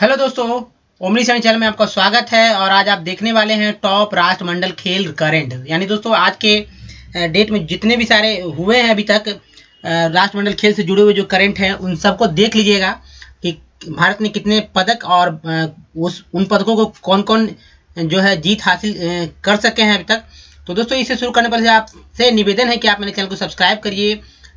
Hello दोस्तों, omni seven channel में आपका स्वागत है। और आज आप देखने वाले हैं टॉप राष्ट्रमंडल खेल करंट। यानी दोस्तों आज के डेट में जितने भी सारे हुए हैं अभी तक राष्ट्रमंडल खेल से जुड़े हुए जो करंट हैं उन सबको देख लीजिएगा कि भारत ने कितने पदक और उन पदकों को कौन कौन जो है जीत हासिल कर सके हैं अभी तक। तो दोस्तों इसे शुरू करने पर आपसे निवेदन है कि आप मेरे चैनल को सब्सक्राइब करिए,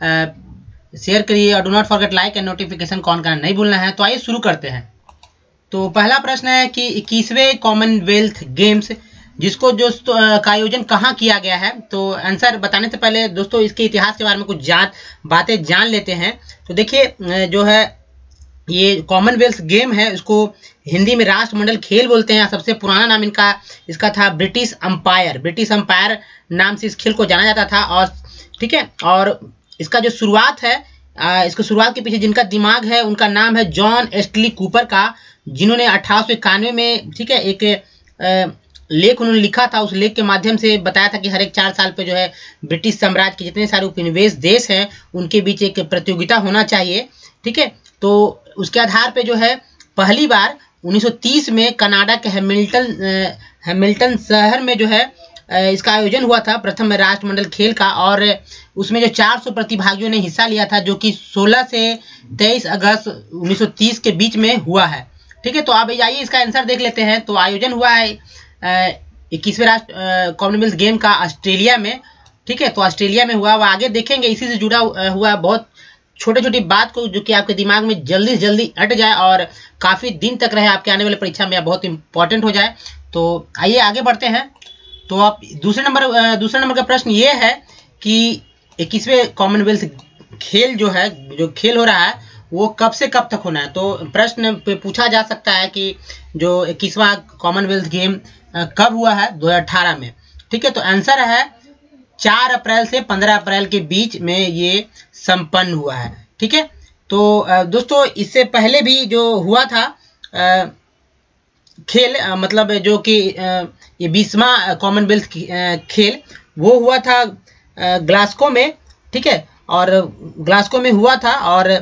शेयर करिए और do not forget like and notification on करना नहीं भूलना है। तो आइए शुरू करते हैं। तो पहला प्रश्न है कि 21वें कॉमनवेल्थ गेम्स जिसको जो का आयोजन कहाँ किया गया है। तो आंसर बताने से पहले दोस्तों इसके इतिहास के बारे में कुछ बातें जान लेते हैं। तो देखिए जो है ये कॉमनवेल्थ गेम है, इसको हिंदी में राष्ट्रमंडल खेल बोलते हैं। सबसे पुराना नाम इसका था ब्रिटिश अंपायर नाम से इस खेल को जाना जाता था। और ठीक है, और इसका जो शुरुआत है, इसको शुरुआत के पीछे जिनका दिमाग है उनका नाम है जॉन एस्टली कूपर का, जिन्होंने 1891 में ठीक है एक लेख उन्होंने लिखा था। उस लेख के माध्यम से बताया था कि हर एक 4 साल पे जो है ब्रिटिश साम्राज्य के जितने सारे उपनिवेश देश हैं उनके बीच एक प्रतियोगिता होना चाहिए। ठीक है, तो उसके आधार पे जो है पहली बार 1930 में कनाडा के हैमिल्टन शहर में जो है इसका आयोजन हुआ था, प्रथम राष्ट्रमंडल खेल का। और उसमें जो 400 प्रतिभागियों ने हिस्सा लिया था, जो कि 16 से 23 अगस्त 1930 के बीच में हुआ है। ठीक है, तो अब आइए इसका आंसर देख लेते हैं। तो आयोजन हुआ है 21वें राष्ट्र कॉमनवेल्थ गेम का ऑस्ट्रेलिया में। ठीक है, तो ऑस्ट्रेलिया में हुआ। वो आगे देखेंगे, इसी से जुड़ा हुआ बहुत छोटी बात को जो कि आपके दिमाग में जल्दी से जल्दी अट जाए और काफ़ी दिन तक रहे, आपके आने वाले परीक्षा में बहुत इंपॉर्टेंट हो जाए। तो आइए आगे बढ़ते हैं। तो आप दूसरे नंबर का प्रश्न ये है कि 21वें कॉमनवेल्थ खेल जो खेल हो रहा है वो कब से कब तक होना है। तो प्रश्न पे पूछा जा सकता है कि जो 21वां कॉमनवेल्थ गेम कब हुआ है, 2018 में। ठीक है, तो आंसर है 4 अप्रैल से 15 अप्रैल के बीच में ये संपन्न हुआ है। ठीक है, तो दोस्तों इससे पहले भी जो हुआ था खेल, मतलब जो कि ये 20वां कॉमनवेल्थ खेल वो हुआ था ग्लासगो में। ठीक है, और ग्लासगो में हुआ था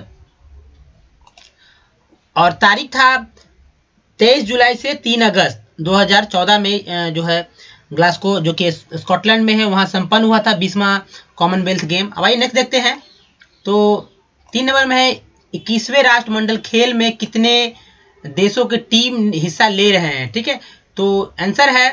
और तारीख था 23 जुलाई से 3 अगस्त 2014 में जो है ग्लासगो जो कि स्कॉटलैंड में है वहाँ संपन्न हुआ था 20वां कॉमनवेल्थ गेम। अब आइए नेक्स्ट देखते हैं। तो 3 नंबर में है 21वें राष्ट्रमंडल खेल में कितने देशों की टीम हिस्सा ले रहे हैं। ठीक है, तो आंसर है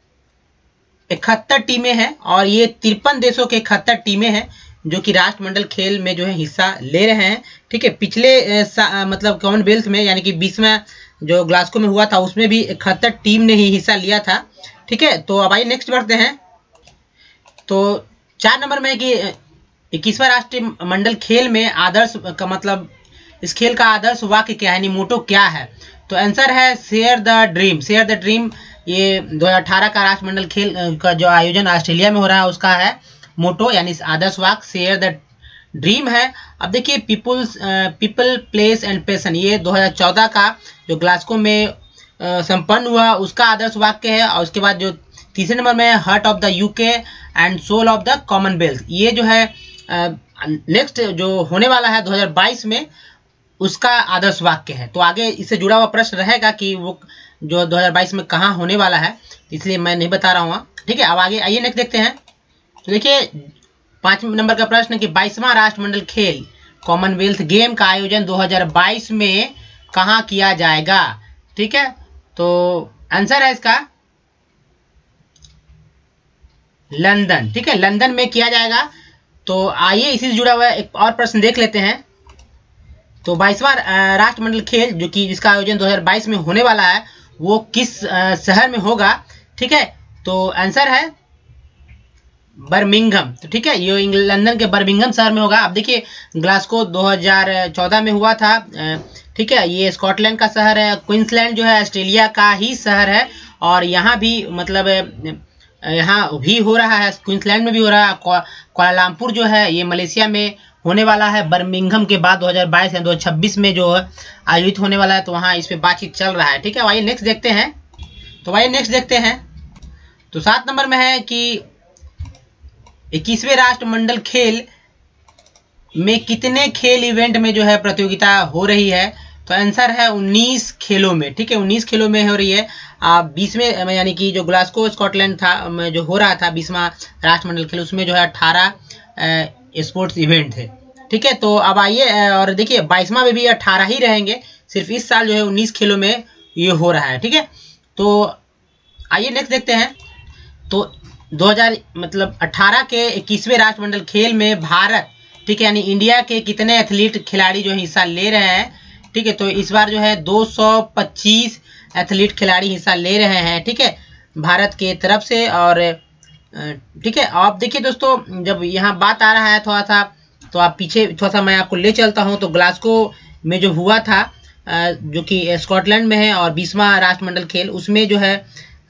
71 टीमें हैं और ये 53 देशों के 71 टीमें हैं जो कि राष्ट्रमंडल खेल में जो है हिस्सा ले रहे हैं। ठीक है, पिछले मतलब कॉमनवेल्थ में यानी कि 20वां जो ग्लासगो में हुआ था उसमें भी 71 टीम ने ही हिस्सा लिया था। ठीक है, तो अब आइए नेक्स्ट बढ़ते हैं। तो 4 नंबर में है कि 21वां राष्ट्रीय मंडल खेल में आदर्श का मतलब इस खेल का आदर्श वाक्य क्या है, मोटो क्या है। तो आंसर है शेयर द ड्रीम। ये 2018 का राष्ट्रमंडल खेल का जो आयोजन ऑस्ट्रेलिया में हो रहा है उसका है मोटो, यानी आदर्श वाक्य शेयर द ड्रीम है। अब देखिए पीपल प्लेस एंड पैशन, ये 2014 का जो ग्लासगो में संपन्न हुआ उसका आदर्श वाक्य है। और उसके बाद जो तीसरे नंबर में heart of the UK and soul of the Commonwealth, ये जो है नेक्स्ट जो होने वाला है 2022 में उसका आदर्श वाक्य है। तो आगे इससे जुड़ा हुआ प्रश्न रहेगा कि वो जो 2022 में कहाँ होने वाला है, इसलिए मैं नहीं बता रहा हूँ। ठीक है, अब आगे आइए नेक्स्ट देखते हैं। तो देखिए 5 नंबर का प्रश्न कि 22वां राष्ट्रमंडल खेल कॉमनवेल्थ गेम का आयोजन 2022 में कहाँ किया जाएगा। ठीक है, तो आंसर है इसका लंदन। ठीक है, लंदन में किया जाएगा। तो आइए इसी से जुड़ा हुआ एक और प्रश्न देख लेते हैं। तो 22वां राष्ट्रमंडल खेल जो कि जिसका आयोजन 2022 में होने वाला है वो किस शहर में होगा। ठीक है, तो आंसर है बर्मिंघम। तो ठीक है, ये लंदन के बर्मिंघम शहर में होगा। अब देखिए ग्लासगो 2014 में हुआ था। ठीक है, ये स्कॉटलैंड का शहर है। क्वींसलैंड जो है ऑस्ट्रेलिया का ही शहर है और यहाँ भी मतलब यहाँ भी हो रहा है, क्वींसलैंड में भी हो रहा है। कुआलालंपुर जो है ये मलेशिया में होने वाला है। बर्मिंघम के बाद 2022 या 2026 में जो आयोजित होने वाला है, तो वहाँ इस पर बातचीत चल रहा है। ठीक है, आइए नेक्स्ट देखते हैं। तो 7 नंबर में है कि 21वें राष्ट्रमंडल खेल में कितने खेल इवेंट में जो है प्रतियोगिता हो रही है। तो आंसर है 19 खेलों में। ठीक है, 19 खेलों में हो रही है। 20वें यानी कि जो ग्लासगो स्कॉटलैंड था जो हो रहा था 20वां राष्ट्रमंडल खेल, उसमें जो है 18 स्पोर्ट्स इवेंट थे। ठीक है, तो अब आइए और देखिए 22वां में भी 18 ही रहेंगे, सिर्फ इस साल जो है 19 खेलों में ये हो रहा है। ठीक है, तो आइए नेक्स्ट देखते हैं। तो 2018 के 21वें राष्ट्रमंडल खेल में भारत, ठीक है, यानी इंडिया के कितने एथलीट खिलाड़ी जो हिस्सा ले रहे हैं। ठीक है, तो इस बार जो है 225 एथलीट खिलाड़ी हिस्सा ले रहे हैं। ठीक है, भारत के तरफ से। और ठीक है, आप देखिए दोस्तों, जब यहाँ बात आ रहा है थोड़ा सा, तो आप पीछे थोड़ा सा मैं आपको ले चलता हूँ। तो ग्लासगो में जो हुआ था जो कि स्कॉटलैंड में है, और 20वां राष्ट्रमंडल खेल, उसमें जो है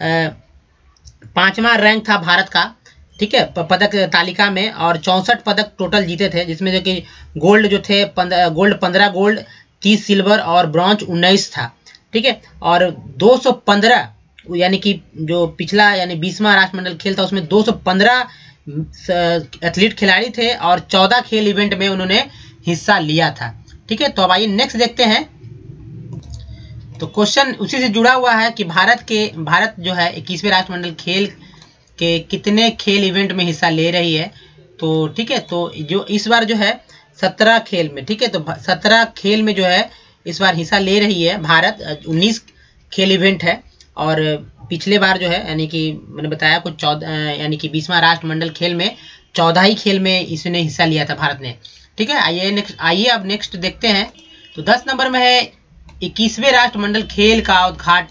5वां रैंक था भारत का। ठीक है, पदक तालिका में, और 64 पदक टोटल जीते थे, जिसमें जो कि गोल्ड जो थे 15 गोल्ड, 30 सिल्वर और ब्रॉन्ज 19 था। ठीक है, और 215 यानी कि जो पिछला यानी 20वां राष्ट्रमंडल खेल था उसमें 215 एथलीट खिलाड़ी थे, और 14 खेल इवेंट में उन्होंने हिस्सा लिया था। ठीक है, तो अब आइए नेक्स्ट देखते हैं। तो क्वेश्चन उसी से जुड़ा हुआ है कि भारत जो है 21वें राष्ट्रमंडल खेल के कितने खेल इवेंट में हिस्सा ले रही है। तो ठीक है, तो जो इस बार जो है 17 खेल में, ठीक है, तो 17 खेल में जो है इस बार हिस्सा ले रही है भारत। 19 खेल इवेंट है, और पिछले बार जो है यानी कि मैंने बताया कुछ 14 यानी कि 20वां राष्ट्रमंडल खेल में 14 ही खेल में इसने हिस्सा लिया था भारत ने। ठीक है, आइए अब नेक्स्ट देखते हैं। तो 10 नंबर में है 21वें राष्ट्रमंडल खेल का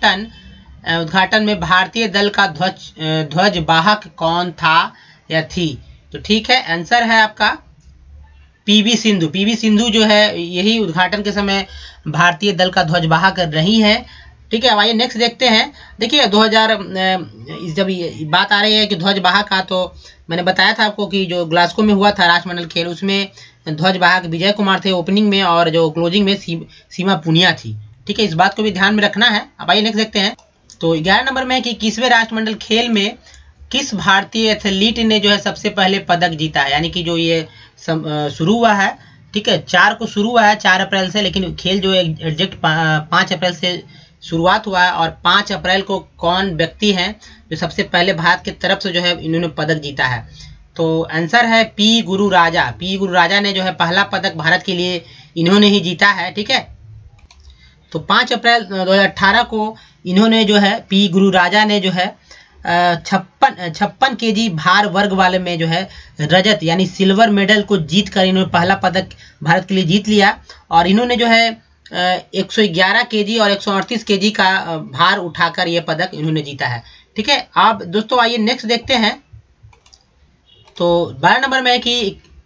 उद्घाटन में भारतीय दल का ध्वज वाहक कौन था या थी। तो ठीक है, आंसर है आपका पीवी सिंधु। पीवी सिंधु जो है यही उद्घाटन के समय भारतीय दल का ध्वजवाहक रही है। ठीक है, अब आइए नेक्स्ट देखते हैं। देखिए 2000 जब बात आ रही है कि ध्वजवाहक का, तो मैंने बताया था आपको कि जो ग्लासगो में हुआ था राष्ट्रमंडल खेल, उसमें ध्वजवाहक विजय कुमार थे ओपनिंग में, और जो क्लोजिंग में सीमा पुनिया थी। ठीक है, इस बात को भी ध्यान में रखना है। अब आइए नेक्स्ट देखते हैं। तो 11 नंबर में है कि 21वें राष्ट्रमंडल खेल में किस भारतीय एथलीट ने जो है सबसे पहले पदक जीता है। यानी कि जो ये शुरू हुआ है, ठीक है, 4 को शुरू हुआ है 4 अप्रैल से, लेकिन खेल जो है एग्जैक्ट 5 अप्रैल से शुरुआत हुआ है। और 5 अप्रैल को कौन व्यक्ति हैं जो सबसे पहले भारत की तरफ से जो है इन्होंने पदक जीता है। तो आंसर है पी गुरु राजा। पी गुरु राजा ने जो है पहला पदक भारत के लिए इन्होंने ही जीता है। ठीक है, तो 5 अप्रैल 2018 को इन्होंने जो है पी गुरु राजा ने जो है 56 केजी भार वर्ग वाले में जो है रजत यानी सिल्वर मेडल को जीत कर इन्होंने पहला पदक भारत के लिए जीत लिया। और इन्होंने जो है 111 केजी और 138 केजी का भार उठाकर ये पदक इन्होंने जीता है। ठीक है, अब दोस्तों आइए नेक्स्ट देखते हैं। तो 12 नंबर में है कि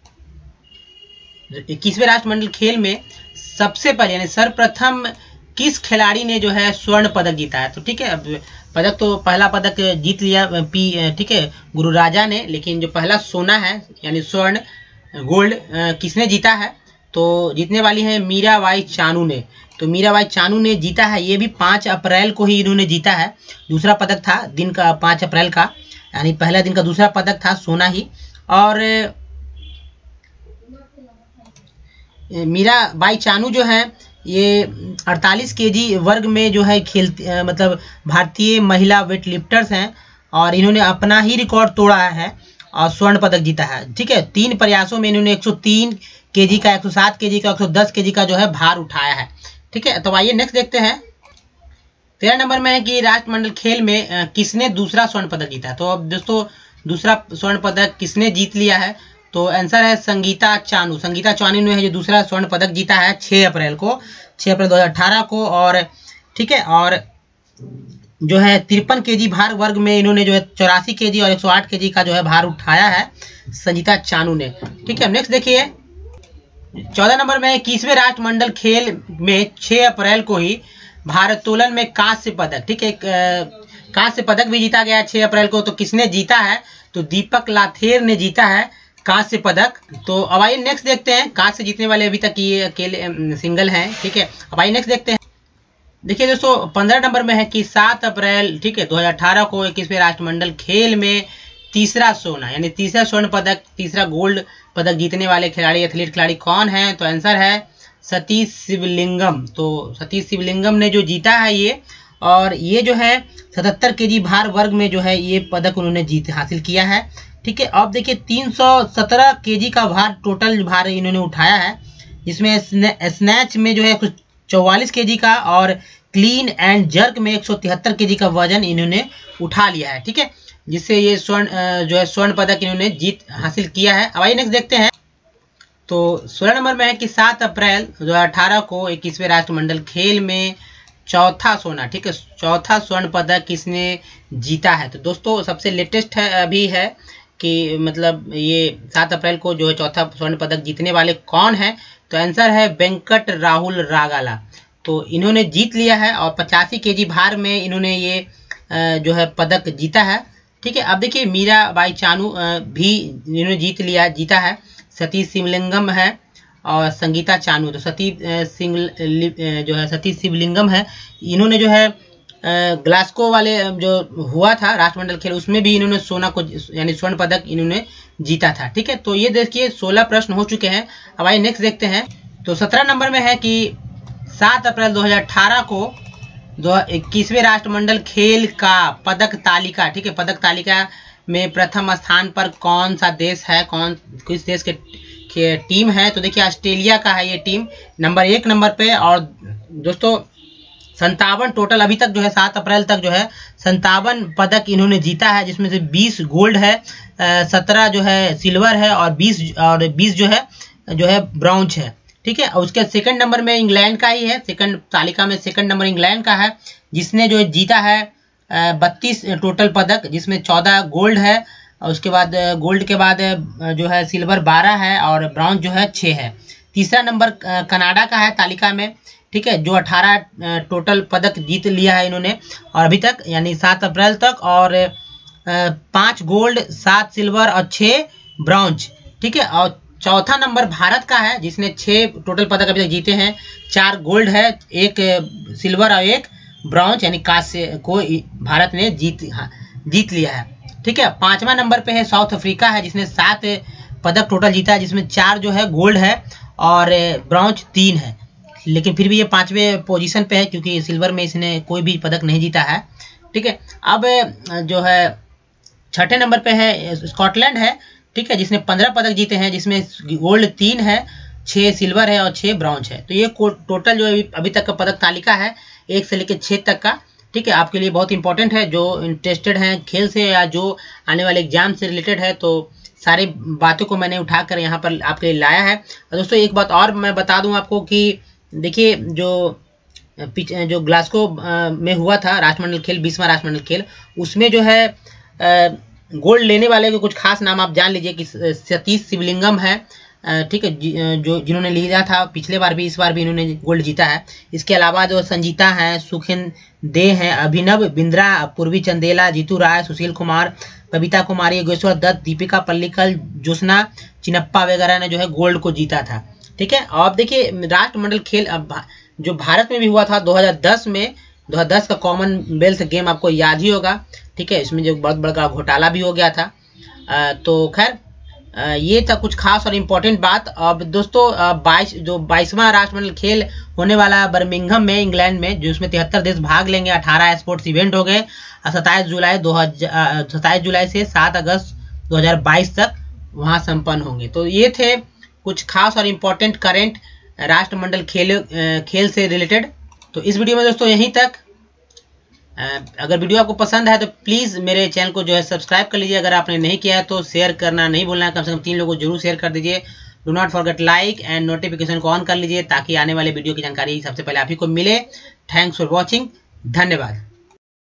21वें राष्ट्रमंडल खेल में सबसे पहले यानी सर्वप्रथम किस खिलाड़ी ने जो है स्वर्ण पदक जीता है। तो ठीक है, अब पदक तो पहला पदक जीत लिया ठीक है गुरु राजा ने, लेकिन जो पहला सोना है यानी स्वर्ण गोल्ड किसने जीता है। तो जीतने वाली है मीराबाई चानू ने। तो मीराबाई चानू ने जीता है, ये भी 5 अप्रैल को ही इन्होंने जीता है। दूसरा पदक था दिन का 5 अप्रैल का, यानी पहला दिन का दूसरा पदक था सोना ही। और मीराबाई चानू जो है ये 48 केजी वर्ग में जो है मतलब भारतीय महिला वेट लिफ्टर्स हैं, और इन्होंने अपना ही रिकॉर्ड तोड़ा है और स्वर्ण पदक जीता है। ठीक है, 3 प्रयासों में इन्होंने 103 केजी का, 107 केजी का, 110 केजी का जो है भार उठाया है। ठीक है, तो आइए नेक्स्ट देखते हैं। 13 नंबर में है कि राष्ट्रमंडल खेल में किसने दूसरा स्वर्ण पदक जीता है। तो अब दोस्तों दूसरा स्वर्ण पदक किसने जीत लिया है। तो आंसर है संगीता चानू। संगीता चानू ने जो दूसरा स्वर्ण पदक जीता है 6 अप्रैल 2018 को। और ठीक है, और जो है 53 केजी भार वर्ग में इन्होंने जो है 84 केजी और 108 केजी का जो है भार उठाया है संगीता चानू ने। ठीक है, नेक्स्ट देखिए 14 नंबर में 21वें राष्ट्रमंडल खेल में 6 अप्रैल को ही भारोत्तोलन में कांस्य पदक, ठीक है, कांस्य पदक भी जीता गया 6 अप्रैल को। तो किसने जीता है। तो दीपक लाथेर ने जीता है कांस्य पदक। तो अब आइए नेक्स्ट देखते हैं। कांस्य जीतने वाले अभी तक ये अकेले सिंगल हैं। ठीक है, अब आइए नेक्स्ट देखते हैं। देखिए दोस्तों 15 नंबर में है कि 7 अप्रैल ठीक है 2018 को 21वें राष्ट्रमंडल खेल में तीसरा सोना यानी तीसरा स्वर्ण पदक, तीसरा गोल्ड पदक जीतने वाले खिलाड़ी एथलीट खिलाड़ी कौन है। तो आंसर है सतीश शिवलिंगम। तो सतीश शिवलिंगम ने जो जीता है ये, और ये जो है 77 केजी भार वर्ग में जो है ये पदक उन्होंने जीत हासिल किया है। ठीक है, अब देखिए 317 केजी का भार टोटल भार इन्होंने उठाया है, जिसमें स्नैच में जो है कुछ 44 केजी का और क्लीन एंड जर्क में 173 केजी का वजन इन्होंने उठा लिया है। ठीक है, जिससे ये स्वर्ण पदक इन्होंने जीत हासिल किया है। अब आइए नेक्स्ट देखते हैं। तो 16 नंबर में है कि 7 अप्रैल 2018 को 21वें राष्ट्रमंडल खेल में चौथा सोना, ठीक है, चौथा स्वर्ण पदक किसने जीता है। तो दोस्तों सबसे लेटेस्ट है अभी है कि मतलब ये 7 अप्रैल को जो है चौथा स्वर्ण पदक जीतने वाले कौन है। तो आंसर है वेंकट राहुल रागाला। तो इन्होंने जीत लिया है और 85 केजी भार में इन्होंने ये जो है पदक जीता है। ठीक है, अब देखिए मीराबाई चानू भी इन्होंने जीता है। सतीश शिवलिंगम है और संगीता चानू। तो सतीश शिवलिंगम है, इन्होंने जो है ग्लास्को वाले जो हुआ था राष्ट्रमंडल खेल, उसमें भी इन्होंने सोना को यानी स्वर्ण पदक इन्होंने जीता था। ठीक है, तो ये देखिए 16 प्रश्न हो चुके हैं। अब आइए नेक्स्ट देखते हैं। तो 17 नंबर में है कि 7 अप्रैल 2018 को 21वें राष्ट्रमंडल खेल का पदक तालिका, ठीक है, पदक तालिका में प्रथम स्थान पर कौन सा देश है, किस देश के टीम है। तो देखिए ऑस्ट्रेलिया का है ये टीम नंबर 1 नंबर पे। और दोस्तों 57 टोटल अभी तक जो है 7 अप्रैल तक जो है 57 पदक इन्होंने जीता है, जिसमें से 20 गोल्ड है, 17 जो है सिल्वर है और 20 जो है ब्रॉन्ज है। ठीक है, और उसके सेकंड नंबर में इंग्लैंड का ही है, सेकंड तालिका में सेकंड नंबर इंग्लैंड का है, जिसने जो जीता है 32 टोटल पदक, जिसमें 14 गोल्ड है और उसके बाद गोल्ड के बाद जो है सिल्वर 12 है और ब्रॉन्ज जो है 6 है। तीसरा नंबर कनाडा का है तालिका में, ठीक है, जो 18 टोटल पदक जीत लिया है इन्होंने और अभी तक यानी 7 अप्रैल तक, और 5 गोल्ड 7 सिल्वर और 6 ब्रॉन्ज। ठीक है, और चौथा नंबर भारत का है, जिसने 6 टोटल पदक अभी तक जीते हैं, 4 गोल्ड है, 1 सिल्वर और 1 ब्रॉन्ज, यानी कांस्य को भारत ने जीत लिया है। ठीक है, 5वां नंबर पे है साउथ अफ्रीका है, जिसने 7 पदक टोटल जीता है, जिसमें 4 जो है गोल्ड है और ब्रॉन्ज 3 है, लेकिन फिर भी ये 5वें पोजीशन पे है क्योंकि सिल्वर में इसने कोई भी पदक नहीं जीता है। ठीक है, अब जो है 6ठे नंबर पे है स्कॉटलैंड है, ठीक है, जिसने 15 पदक जीते हैं, जिसमें गोल्ड 3 है, 6 सिल्वर है और 6 ब्रॉन्ज है। तो ये टोटल जो अभी तक का पदक तालिका है 1 से लेकर 6 तक का। ठीक है, आपके लिए बहुत इंपॉर्टेंट है, जो इंटरेस्टेड हैं खेल से या जो आने वाले एग्जाम से रिलेटेड है, तो सारी बातों को मैंने उठाकर यहाँ पर आपके लिए लाया है। और दोस्तों एक बात और मैं बता दूं आपको कि देखिए जो ग्लास्को में हुआ था राष्ट्रमंडल खेल, 20वां राष्ट्रमंडल खेल, उसमें जो है गोल्ड लेने वाले को कुछ खास नाम आप जान लीजिए कि सतीश शिवलिंगम है, ठीक है, जिन्होंने लिया था पिछले बार भी, इस बार भी इन्होंने गोल्ड जीता है। इसके अलावा जो संजीता हैं, सुखिन दे हैं, अभिनव बिंद्रा, पूर्वी चंदेला, जीतू राय, सुशील कुमार, बबीता कुमारी, योगेश्वर दत्त, दीपिका पल्लिकल, ज्योत्सना चिनप्पा वगैरह ने जो है गोल्ड को जीता था। ठीक है, और देखिए राष्ट्रमंडल खेल जो भारत में भी हुआ था 2010 में, 2010 का कॉमनवेल्थ गेम आपको याद ही होगा। ठीक है, इसमें जो बहुत बड़ा घोटाला भी हो गया था। तो खैर ये था कुछ खास और इम्पोर्टेंट बात। अब दोस्तों 22वां राष्ट्रमंडल खेल होने वाला बर्मिंघम में इंग्लैंड में, जिसमें 73 देश भाग लेंगे, 18 स्पोर्ट्स इवेंट हो गए। 27 जुलाई से 7 अगस्त 2022 तक वहां संपन्न होंगे। तो ये थे कुछ खास और इम्पोर्टेंट करेंट राष्ट्रमंडल खेल से रिलेटेड। तो इस वीडियो में दोस्तों यहीं तक। अगर वीडियो आपको पसंद है तो प्लीज़ मेरे चैनल को जो है सब्सक्राइब कर लीजिए। अगर आपने नहीं किया है तो शेयर करना नहीं भूलना है, कम से कम 3 लोगों को जरूर शेयर कर दीजिए। Do not forget like and notification को ऑन कर लीजिए ताकि आने वाले वीडियो की जानकारी सबसे पहले आप ही को मिले। थैंक्स फॉर वॉचिंग, धन्यवाद।